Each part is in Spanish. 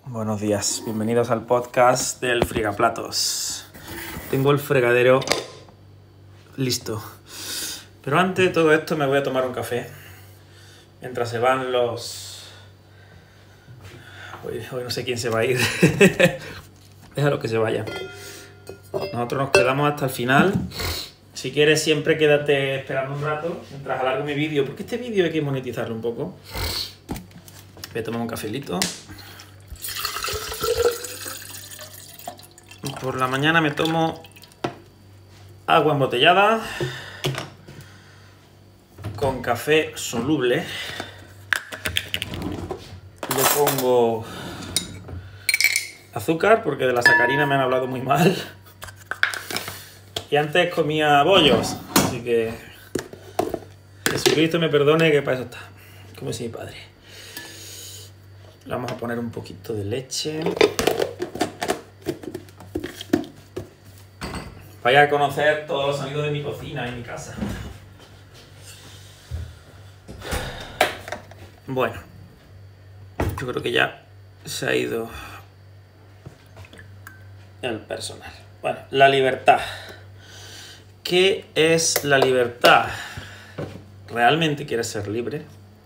Buenos días, bienvenidos al podcast del Frigaplatos. Tengo el fregadero listo. Pero antes de todo esto me voy a tomar un café. Mientras se van los... Hoy no sé quién se va a ir. Déjalo que se vaya. Nosotros nos quedamos hasta el final. Si quieres siempre quédate esperando un rato mientras alargo mi vídeo, porque este vídeo hay que monetizarlo un poco. Voy a tomar un cafelito. Por la mañana me tomo agua embotellada con café soluble. Le pongo azúcar porque de la sacarina me han hablado muy mal. Y antes comía bollos, así que Jesucristo me perdone, que para eso está. Como dice mi padre. Le vamos a poner un poquito de leche. Vaya a conocer todos los sonidos de mi cocina y mi casa. Bueno, yo creo que ya se ha ido el personal. Bueno, la libertad. ¿Qué es la libertad? ¿Realmente quieres ser libre?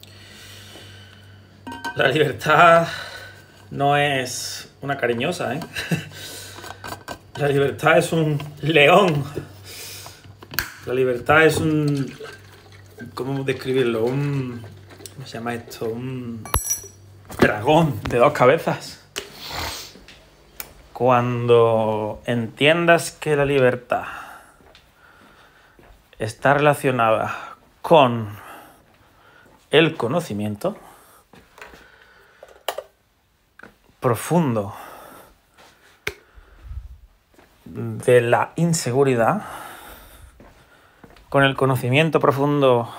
La libertad no es una cariñosa, ¿eh? La libertad es un león. La libertad es un... ¿Cómo describirlo? ¿Cómo se llama esto? Un dragón de dos cabezas. Cuando entiendas que la libertad está relacionada con el conocimiento profundo de la inseguridad, con el conocimiento profundo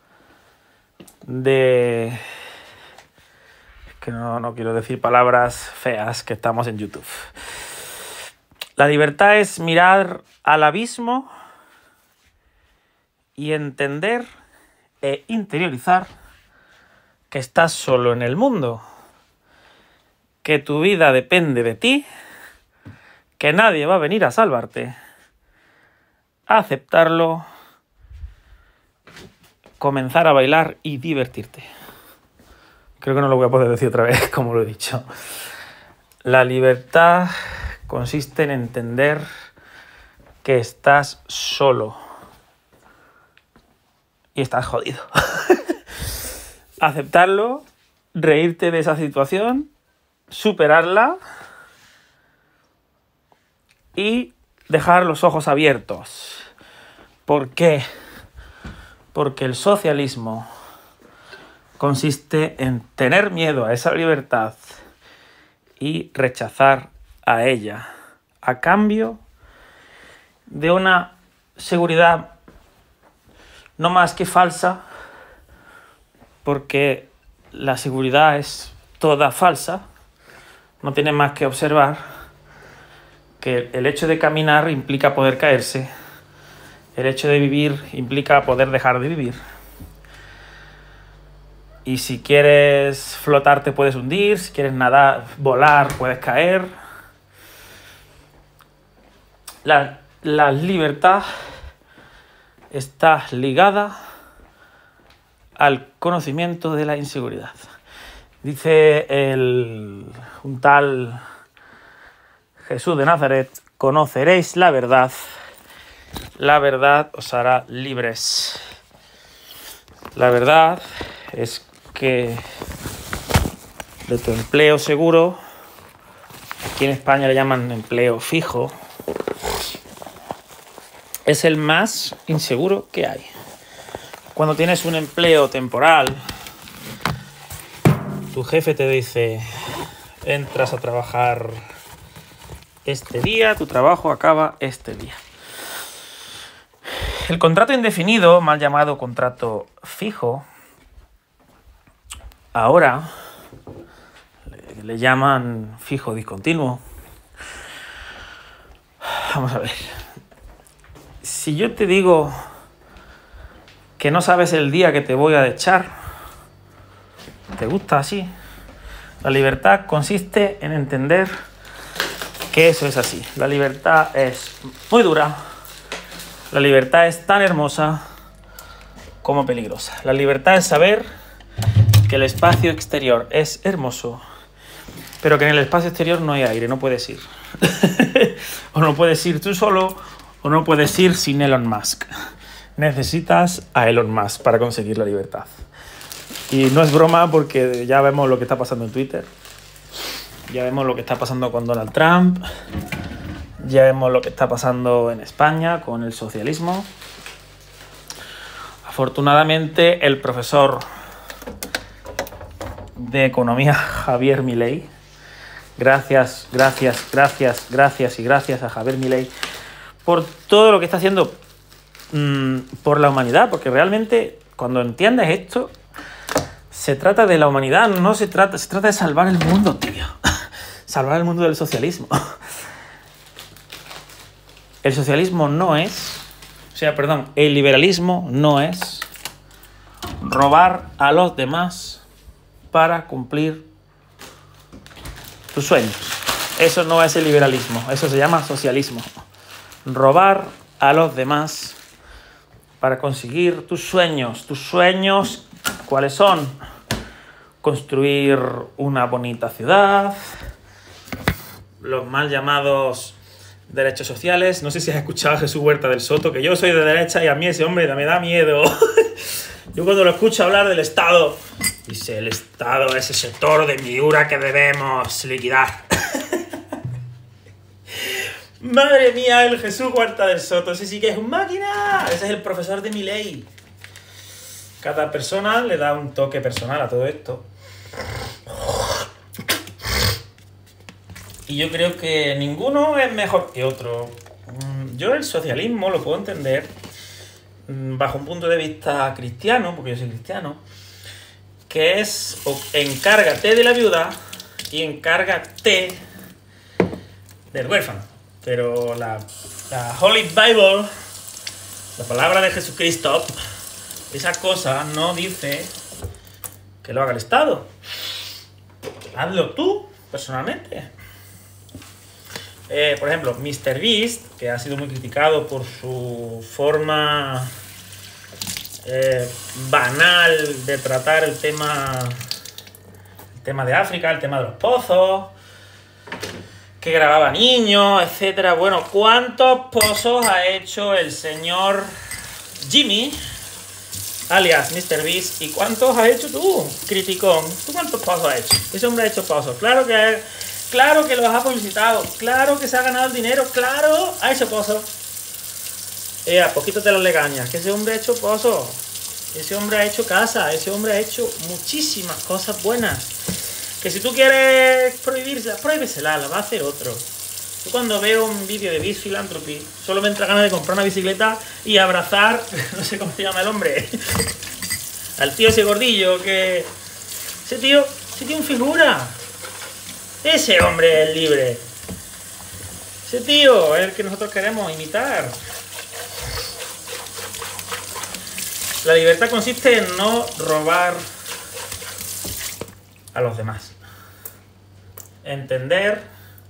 de... Es que no quiero decir palabras feas, que estamos en YouTube. La libertad es mirar al abismo y entender e interiorizar que estás solo en el mundo, que tu vida depende de ti, que nadie va a venir a salvarte, aceptarlo, comenzar a bailar y divertirte. Creo que no lo voy a poder decir otra vez como lo he dicho. La libertad consiste en entender que estás solo y estás jodido. Aceptarlo, reírte de esa situación, superarla y dejar los ojos abiertos. ¿Por qué? Porque el socialismo consiste en tener miedo a esa libertad y rechazar a ella a cambio de una seguridad no más que falsa, porque la seguridad es toda falsa. No tiene más que observar que el hecho de caminar implica poder caerse, el hecho de vivir implica poder dejar de vivir. Y si quieres flotar te puedes hundir, si quieres nadar, volar, puedes caer. La libertad está ligada al conocimiento de la inseguridad. Dice un tal Jesús de Nazaret: conoceréis la verdad os hará libres. La verdad es que de tu empleo seguro, aquí en España le llaman empleo fijo, es el más inseguro que hay. Cuando tienes un empleo temporal, tu jefe te dice: entras a trabajar este día, tu trabajo acaba este día. El contrato indefinido, mal llamado contrato fijo, ahora le llaman fijo discontinuo. Vamos a ver. Si yo te digo que no sabes el día que te voy a echar, ¿te gusta así? La libertad consiste en entender que eso es así. La libertad es muy dura. La libertad es tan hermosa como peligrosa. La libertad es saber que el espacio exterior es hermoso, pero que en el espacio exterior no hay aire, no puedes ir. O no puedes ir tú solo, o no puedes ir sin Elon Musk. Necesitas a Elon Musk para conseguir la libertad. Y no es broma, porque ya vemos lo que está pasando en Twitter. Ya vemos lo que está pasando con Donald Trump. Ya vemos lo que está pasando en España con el socialismo. Afortunadamente, el profesor de economía Javier Milei, gracias a Javier Milei por todo lo que está haciendo por la humanidad, porque realmente cuando entiendes esto, se trata de la humanidad, no se trata de salvar el mundo, tío. Salvar el mundo del socialismo. El socialismo no es, el liberalismo no es robar a los demás para cumplir tus sueños. Eso no es el liberalismo, eso se llama socialismo. Robar a los demás para conseguir tus sueños. ¿Tus sueños cuáles son? Construir una bonita ciudad, los mal llamados derechos sociales. No sé si has escuchado a Jesús Huerta del Soto, que yo soy de derecha y a mí ese hombre me da miedo. Yo cuando lo escucho hablar del Estado, dice, el Estado es ese toro de Miura que debemos liquidar. Madre mía, el Jesús Huerta del Soto, ese sí que es un máquina. Ese es el profesor de Milei. Cada persona le da un toque personal a todo esto. Y yo creo que ninguno es mejor que otro. Yo el socialismo lo puedo entender bajo un punto de vista cristiano, porque yo soy cristiano, que es encárgate de la viuda y encárgate del huérfano. Pero la Holy Bible, la palabra de Jesucristo, esa cosa no dice que lo haga el Estado. Hazlo tú, personalmente. Por ejemplo, MrBeast, que ha sido muy criticado por su forma banal de tratar el tema de África, el tema de los pozos, que grababa niños, etcétera. Bueno, ¿cuántos pozos ha hecho el señor Jimmy, alias MrBeast? ¿Y cuántos has hecho tú, criticón? ¿Tú cuántos pozos has hecho? Ese hombre ha hecho pozos. Claro que los ha publicitado. Claro que se ha ganado el dinero. Claro, ha hecho pozos. A poquito te lo legañas. Que ese hombre ha hecho pozos. Ese hombre ha hecho casa. Ese hombre ha hecho muchísimas cosas buenas. Que si tú quieres prohibírsela, prohíbesela, la va a hacer otro. Yo cuando veo un vídeo de Beast Philanthropy, solo me entra ganas de comprar una bicicleta y abrazar, no sé cómo se llama el hombre, al tío ese gordillo, que... Ese tío un figura. Ese hombre es libre. Ese tío es el que nosotros queremos imitar. La libertad consiste en no robar a los demás. Entender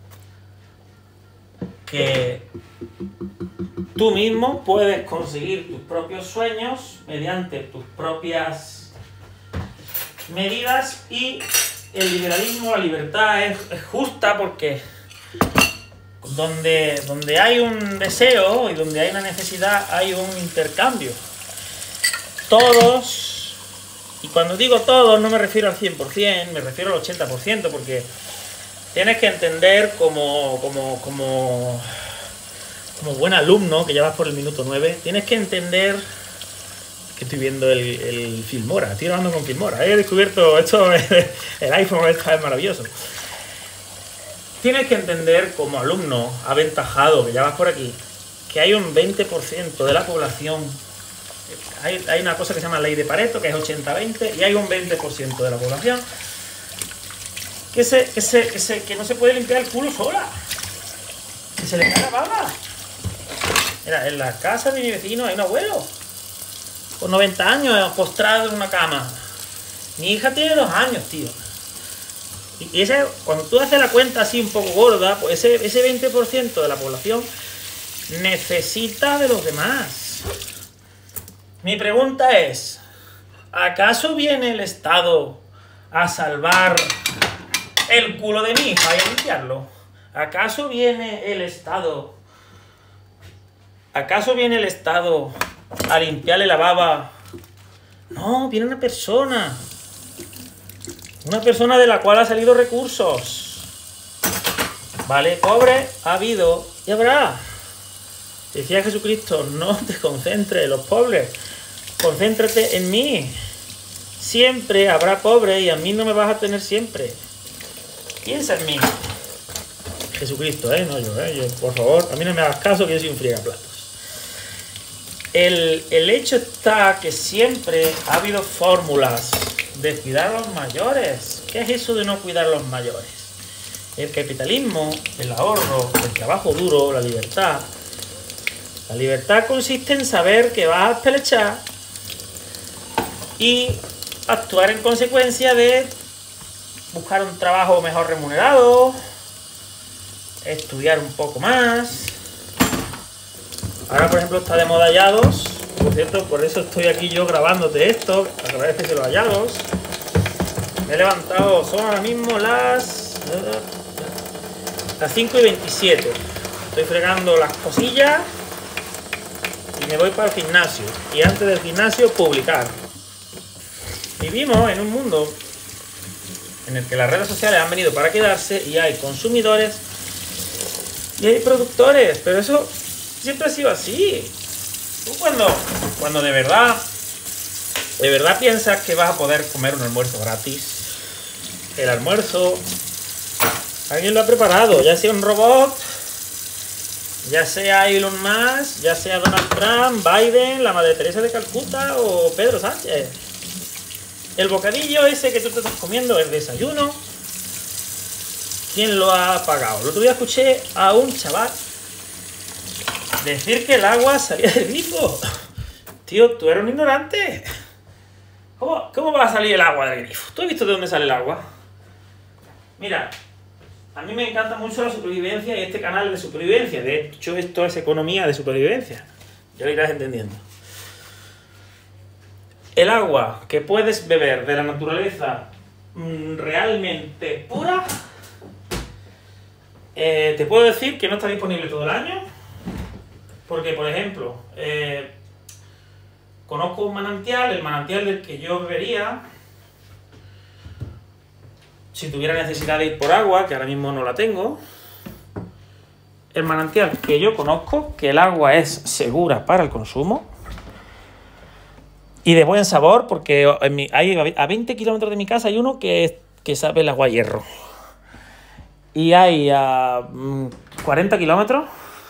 que tú mismo puedes conseguir tus propios sueños mediante tus propias medidas, y el liberalismo, la libertad es justa, porque donde hay un deseo y donde hay una necesidad hay un intercambio. Todos, y cuando digo todos no me refiero al 100%, me refiero al 80%, porque tienes que entender como buen alumno, que ya vas por el minuto 9, tienes que entender que estoy viendo el Filmora, estoy grabando con Filmora, he descubierto esto, el iPhone es maravilloso. Tienes que entender como alumno aventajado, que ya vas por aquí, que hay un 20% de la población, hay una cosa que se llama ley de Pareto, que es 80-20, y hay un 20% de la población que no se puede limpiar el culo sola, que se le cae la baba. Mira, en la casa de mi vecino hay un abuelo con 90 años postrado en una cama. Mi hija tiene 2 años, tío. Y ese, cuando tú haces la cuenta así un poco gorda, pues ese 20% de la población necesita de los demás. Mi pregunta es, ¿acaso viene el Estado a salvar el culo de mi hija y a limpiarlo? ¿Acaso viene el Estado a limpiarle la baba? No, viene una persona de la cual ha salido recursos. Vale, pobre ha habido y habrá. Decía Jesucristo, no te concentres en los pobres, concéntrate en mí. Siempre habrá pobres y a mí no me vas a tener siempre. Piensa en mí. Jesucristo, no yo, yo, por favor, a mí no me hagas caso que yo soy un friegaplatos. El hecho está que siempre ha habido fórmulas de cuidar a los mayores. ¿Qué es eso de no cuidar a los mayores? El capitalismo, el ahorro, el trabajo duro, la libertad. La libertad consiste en saber que vas a pelechar y actuar en consecuencia de buscar un trabajo mejor remunerado, estudiar un poco más. Ahora, por ejemplo, está de moda Yados. Por cierto, por eso estoy aquí yo grabándote esto. Agradece los Yados. Me he levantado, son ahora mismo las 5:27. Estoy fregando las cosillas y me voy para el gimnasio. Y antes del gimnasio, publicar. Vivimos en un mundo en el que las redes sociales han venido para quedarse y hay consumidores y hay productores, pero eso siempre ha sido así. Tú cuando de verdad piensas que vas a poder comer un almuerzo gratis, el almuerzo alguien lo ha preparado, ya sea un robot, ya sea Elon Musk, ya sea Donald Trump, Biden, la Madre Teresa de Calcuta o Pedro Sánchez. El bocadillo ese que tú te estás comiendo, el desayuno, ¿quién lo ha pagado? El otro día escuché a un chaval decir que el agua salía del grifo. Tío, tú eres un ignorante. ¿Cómo va a salir el agua del grifo? ¿Tú has visto de dónde sale el agua? Mira, a mí me encanta mucho la supervivencia y este canal de supervivencia. De hecho, esto es economía de supervivencia. Ya lo irás entendiendo. El agua que puedes beber de la naturaleza realmente pura, te puedo decir que no está disponible todo el año. Porque, por ejemplo, conozco un manantial, el manantial del que yo bebería, si tuviera necesidad de ir por agua, que ahora mismo no la tengo. El manantial que yo conozco, que el agua es segura para el consumo y de buen sabor, porque a 20 kilómetros de mi casa hay uno que sabe el agua a hierro. Y hay a 40 kilómetros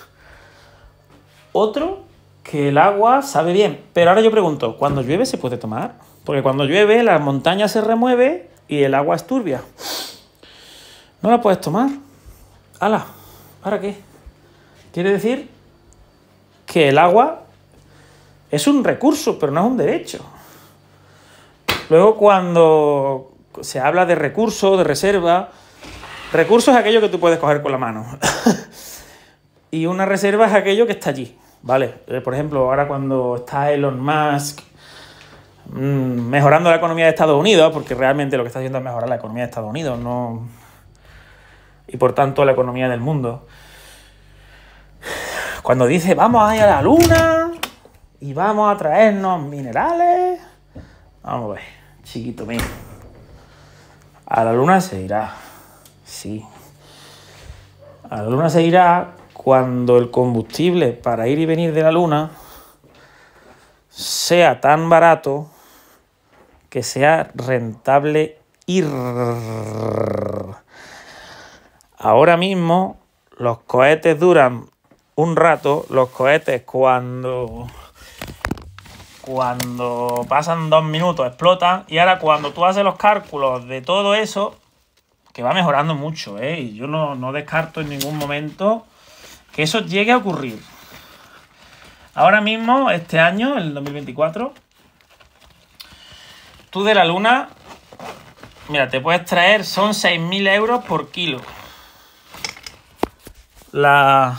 otro que el agua sabe bien. Pero ahora yo pregunto, ¿cuando llueve se puede tomar? Porque cuando llueve la montaña se remueve y el agua es turbia. No la puedes tomar. ¡Hala! ¿Ahora qué? Quiere decir que el agua es un recurso, pero no es un derecho. Luego, cuando se habla de recurso, de reserva, recurso es aquello que tú puedes coger con la mano. Y una reserva es aquello que está allí, ¿vale? Por ejemplo, ahora cuando está Elon Musk mejorando la economía de Estados Unidos, porque realmente lo que está haciendo es mejorar la economía de Estados Unidos, no, y por tanto la economía del mundo. Cuando dice, vamos a ir a la luna y vamos a traernos minerales, vamos a ver, chiquito mío, a la luna se irá, sí. A la luna se irá cuando el combustible para ir y venir de la luna sea tan barato que sea rentable ir. Ahora mismo los cohetes duran un rato, los cohetes cuando pasan 2 minutos explotan, y ahora cuando tú haces los cálculos de todo eso, que va mejorando mucho, y yo no descarto en ningún momento que eso llegue a ocurrir. Ahora mismo, este año, el 2024, tú de la luna Mira, te puedes traer, son 6.000 euros por kilo. La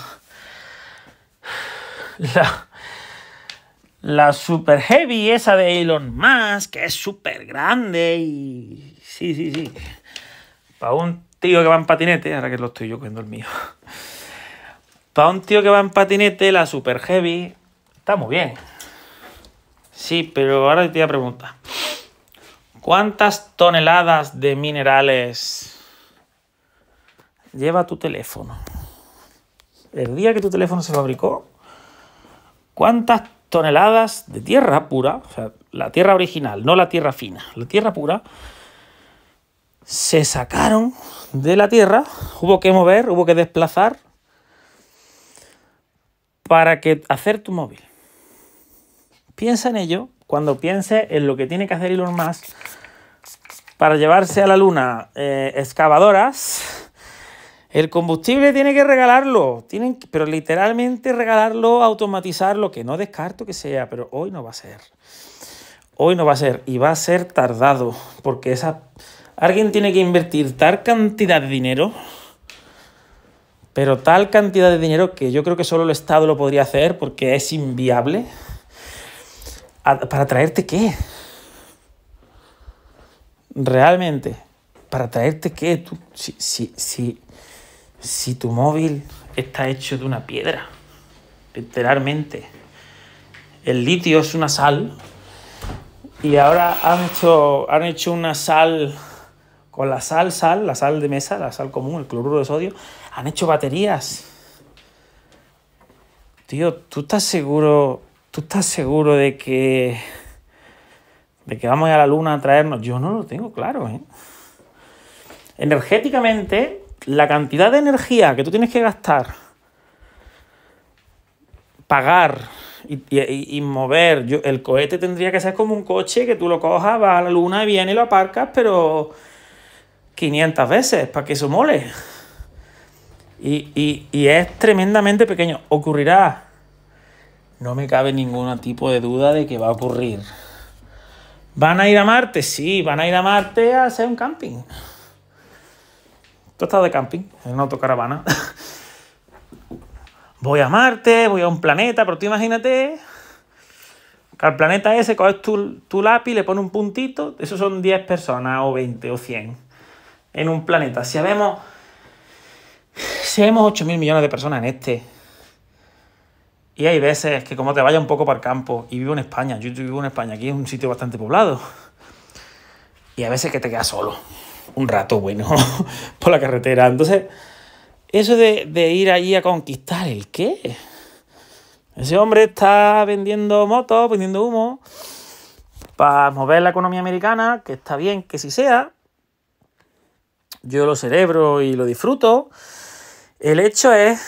Super Heavy esa de Elon Musk, que es súper grande y... Sí. Para un tío que va en patinete, ahora que lo estoy yo cogiendo el mío. Para un tío que va en patinete, la Super Heavy está muy bien. Sí, pero ahora te voy a preguntar. ¿Cuántas toneladas de minerales lleva tu teléfono? El día que tu teléfono se fabricó, ¿cuántas toneladas de tierra pura, o sea, la tierra original, no la tierra fina, la tierra pura, se sacaron de la tierra? Hubo que mover, hubo que desplazar para hacer tu móvil. Piensa en ello cuando pienses en lo que tiene que hacer Elon Musk para llevarse a la luna excavadoras. El combustible tiene que regalarlo, pero literalmente regalarlo, automatizarlo, que no descarto que sea, pero hoy no va a ser. Hoy no va a ser y va a ser tardado, porque alguien tiene que invertir tal cantidad de dinero, pero tal cantidad de dinero que yo creo que solo el Estado lo podría hacer porque es inviable. ¿Para traerte qué? Realmente, ¿para traerte qué? Tú, si tu móvil está hecho de una piedra, literalmente. El litio es una sal y ahora han hecho una sal con la sal de mesa, la sal común, el cloruro de sodio, han hecho baterías. Tío, ¿tú estás seguro de que vamos a la luna a traernos? Yo no lo tengo claro, ¿eh? Energéticamente, la cantidad de energía que tú tienes que gastar, pagar y mover, el cohete tendría que ser como un coche que tú lo cojas, vas a la luna, viene y lo aparcas, pero 500 veces para que eso mole. Y es tremendamente pequeño. Ocurrirá. No me cabe ningún tipo de duda de que va a ocurrir. ¿Van a ir a Marte? Sí, van a ir a Marte a hacer un camping. ¿Tú has estado de camping en una autocaravana? Voy a Marte, voy a un planeta, pero tú imagínate que al planeta ese coges tu lápiz, le pones un puntito, esos son 10 personas, o 20, o 100, en un planeta. Si vemos 8.000 millones de personas en este, y hay veces que como te vayas un poco para el campo, y vivo en España, yo vivo en España, aquí es un sitio bastante poblado, y hay veces que te quedas solo, un rato bueno, por la carretera. Entonces, eso de ir allí a conquistar, ¿el qué? Ese hombre está vendiendo motos, vendiendo humo, para mover la economía americana, que está bien que sí sea. Yo lo celebro y lo disfruto. El hecho es,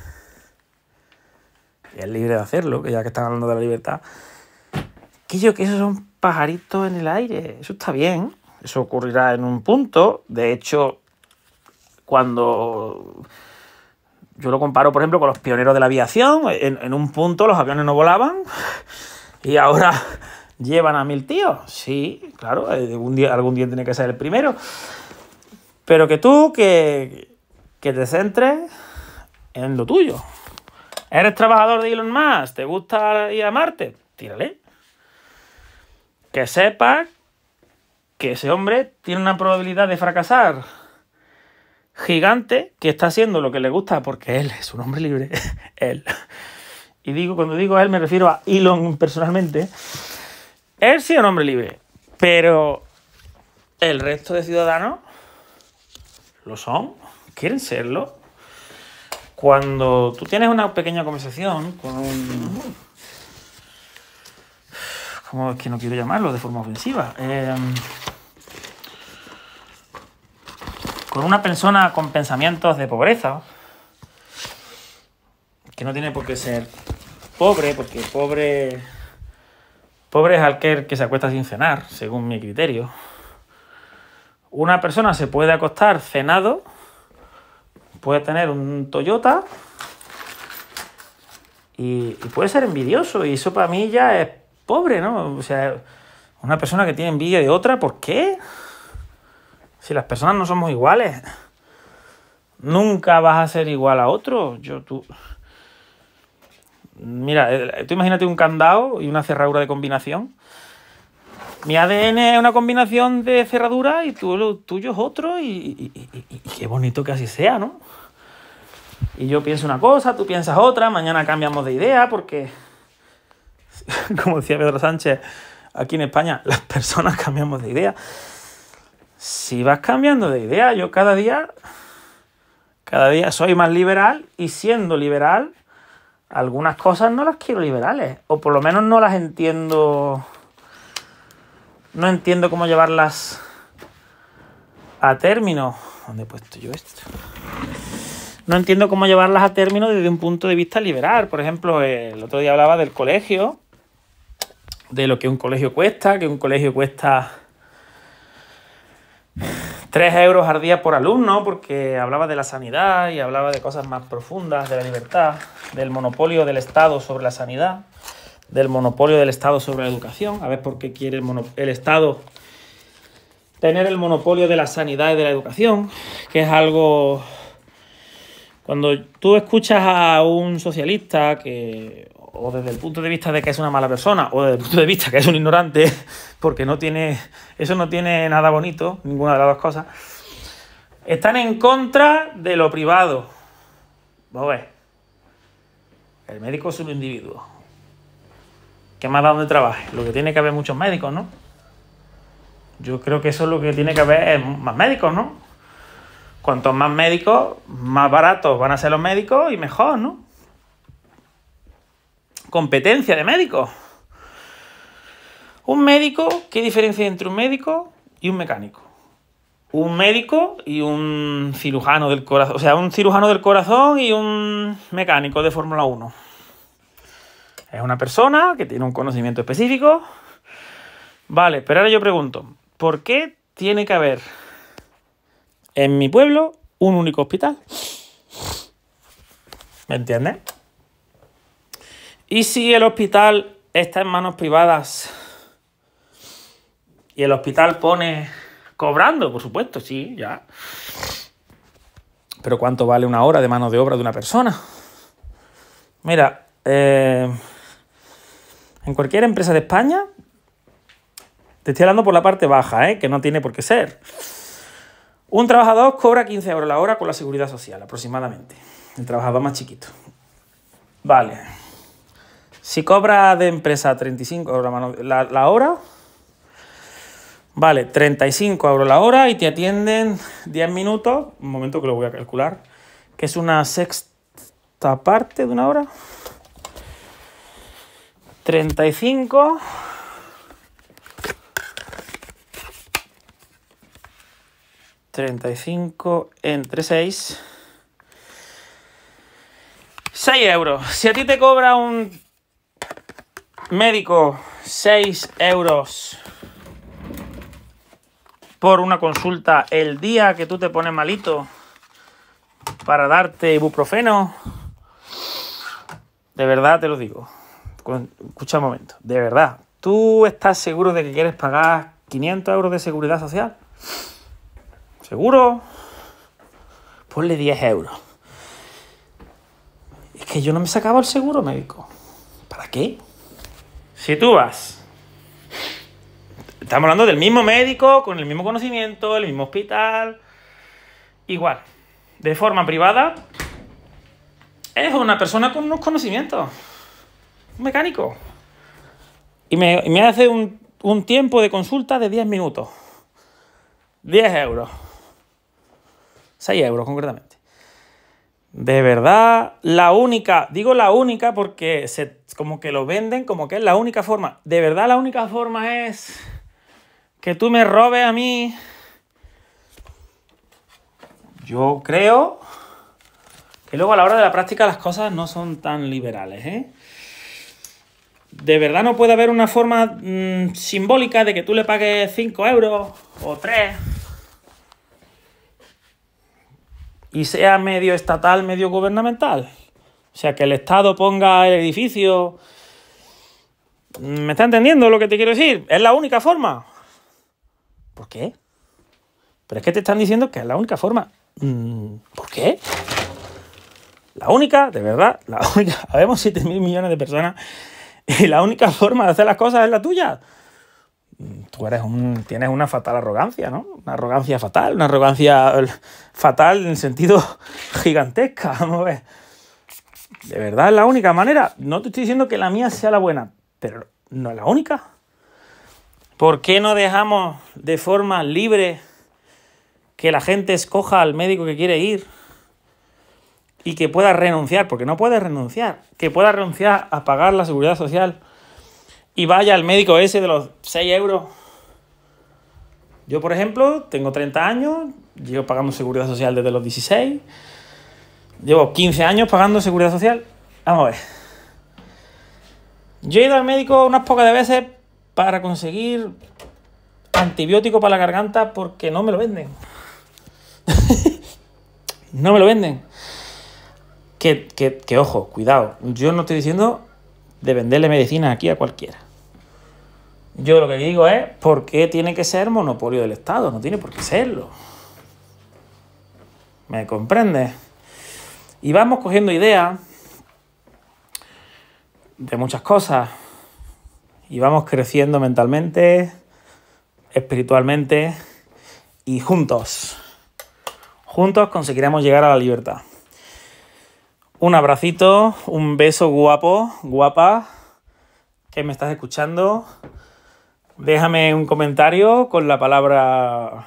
y es libre de hacerlo, que ya que están hablando de la libertad, que esos son pajaritos en el aire. Eso está bien, eso ocurrirá en un punto. De hecho, cuando yo lo comparo, por ejemplo, con los pioneros de la aviación, en un punto los aviones no volaban y ahora llevan a 1.000 tíos. Sí, claro, algún día tiene que ser el primero. Pero que tú, que te centres en lo tuyo. ¿Eres trabajador de Elon Musk? ¿Te gusta ir a Marte? Tírale. Que sepas que ese hombre tiene una probabilidad de fracasar gigante, que está haciendo lo que le gusta porque él es un hombre libre. Él. Y cuando digo él me refiero a Elon personalmente. Él sí es un hombre libre, pero el resto de ciudadanos lo son, quieren serlo. Cuando tú tienes una pequeña conversación con ¿cómo es que no quiero llamarlo de forma ofensiva? Con una persona con pensamientos de pobreza, que no tiene por qué ser pobre, porque pobre es aquel que se acuesta sin cenar, según mi criterio. Una persona se puede acostar cenado, puede tener un Toyota y puede ser envidioso, y eso para mí ya es pobre, ¿no? O sea, una persona que tiene envidia de otra, ¿por qué? Si las personas no somos iguales, nunca vas a ser igual a otro. Mira, tú imagínate un candado y una cerradura de combinación. Mi ADN es una combinación de cerradura y lo tuyo es otro y qué bonito que así sea, ¿no? Y yo pienso una cosa, tú piensas otra, mañana cambiamos de idea porque, como decía Pedro Sánchez, aquí en España las personas cambiamos de idea. Si vas cambiando de idea, yo cada día soy más liberal y siendo liberal, algunas cosas no las quiero liberales, o por lo menos no las entiendo. No entiendo cómo llevarlas a término. ¿Dónde he puesto yo esto? No entiendo cómo llevarlas a término desde un punto de vista liberal. Por ejemplo, el otro día hablaba del colegio, de lo que un colegio cuesta, que un colegio cuesta 3 euros al día por alumno, porque hablaba de la sanidad y hablaba de cosas más profundas, de la libertad, del monopolio del Estado sobre la sanidad, del monopolio del Estado sobre la educación. A ver por qué quiere el Estado tener el monopolio de la sanidad y de la educación, que es algo... Cuando tú escuchas a un socialista que, o desde el punto de vista de que es una mala persona, o desde el punto de vista que es un ignorante, porque eso no tiene nada bonito, ninguna de las dos cosas, están en contra de lo privado. Vamos a ver. El médico es un individuo. ¿Qué más da donde trabaje? Lo que tiene que haber muchos médicos, ¿no? Yo creo que eso es lo que tiene que haber, es más médicos, ¿no? Cuantos más médicos, más baratos van a ser los médicos y mejor, ¿no? Competencia de médicos. Un médico, ¿qué diferencia hay entre un médico y un mecánico? Un médico y un cirujano del corazón. O sea, un cirujano del corazón y un mecánico de Fórmula 1. Es una persona que tiene un conocimiento específico. Vale, pero ahora yo pregunto, ¿por qué tiene que haber en mi pueblo un único hospital? ¿Me entiendes? ¿Y si el hospital está en manos privadas y el hospital pone cobrando? Por supuesto, sí, ya. Pero ¿cuánto vale una hora de mano de obra de una persona? Mira, en cualquier empresa de España, te estoy hablando por la parte baja, que no tiene por qué ser. Un trabajador cobra 15 euros la hora con la seguridad social, aproximadamente. El trabajador más chiquito. Vale. Si cobra de empresa 35 euros la hora, vale, 35 euros la hora y te atienden 10 minutos. Un momento que lo voy a calcular. Que es una sexta parte de una hora. 35... 35 entre 6. 6 euros. Si a ti te cobra un médico 6 euros por una consulta el día que tú te pones malito para darte ibuprofeno, de verdad te lo digo. Escucha un momento. De verdad. ¿Tú estás seguro de que quieres pagar 500 euros de seguridad social? ¿Seguro? Ponle 10 euros. Es que yo no me sacaba el seguro médico. ¿Para qué? Si tú vas... Estamos hablando del mismo médico, con el mismo conocimiento, el mismo hospital... Igual. De forma privada... Es una persona con unos conocimientos. Un mecánico. Y me hace un tiempo de consulta de 10 minutos. 10 euros. 6 euros concretamente. De verdad, la única, digo la única porque como que lo venden como que es la única forma. De verdad la única forma es que tú me robes a mí. Yo creo que luego a la hora de la práctica las cosas no son tan liberales, ¿eh? De verdad no puede haber una forma simbólica de que tú le pagues 5 euros o 3 y sea medio estatal, medio gubernamental. O sea, que el Estado ponga el edificio. ¿Me está entendiendo lo que te quiero decir? Es la única forma. ¿Por qué? Pero es que te están diciendo que es la única forma. ¿Por qué? La única, de verdad, la única. Habemos 7.000 millones de personas y la única forma de hacer las cosas es la tuya. Tú tienes una fatal arrogancia, ¿no? Una arrogancia fatal en el sentido gigantesca. Vamos a ver. De verdad es la única manera. No te estoy diciendo que la mía sea la buena, pero no es la única. ¿Por qué no dejamos de forma libre que la gente escoja al médico que quiere ir y que pueda renunciar? Porque no puede renunciar. Que pueda renunciar a pagar la seguridad social y vaya al médico ese de los 6 euros. Yo, por ejemplo, tengo 30 años, llevo pagando seguridad social desde los 16, llevo 15 años pagando seguridad social. Vamos a ver. Yo he ido al médico unas pocas de veces para conseguir antibiótico para la garganta porque no me lo venden. No me lo venden. Que ojo, cuidado. Yo no estoy diciendo de venderle medicina aquí a cualquiera. Yo lo que digo es por qué tiene que ser monopolio del Estado. No tiene por qué serlo. ¿Me comprendes? Y vamos cogiendo ideas de muchas cosas. Y vamos creciendo mentalmente, espiritualmente y juntos conseguiremos llegar a la libertad. Un abracito, un beso guapo, guapa, que me estás escuchando. Déjame un comentario con la palabra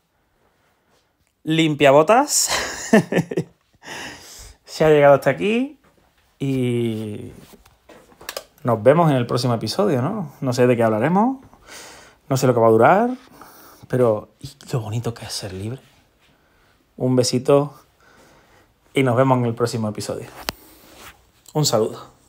limpiabotas. Se ha llegado hasta aquí y nos vemos en el próximo episodio, ¿no? No sé de qué hablaremos, no sé lo que va a durar, pero ¿y lo bonito que es ser libre? Un besito y nos vemos en el próximo episodio. Un saludo.